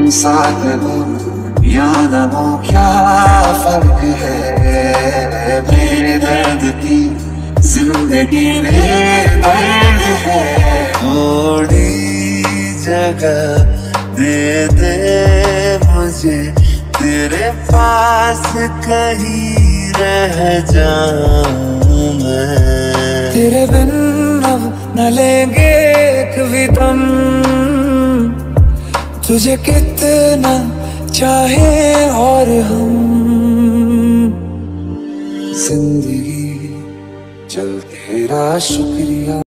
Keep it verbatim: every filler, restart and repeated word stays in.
साथ हो या न हो क्या फर्क है, मेरे दर्द की जिंदगी में दर्द है। थोड़ी जगह दे दे मुझे, तेरे पास कहीं रह जाऊं मैं। तेरे बिन अब न लेंगे कभी दम, तुझे कितना चाहे और हम। जिंदगी चल तेरा शुक्रिया।